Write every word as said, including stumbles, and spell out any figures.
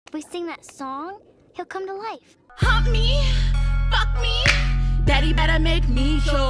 If we sing that song, he'll come to life. Hump me, fuck me, daddy better make me sure.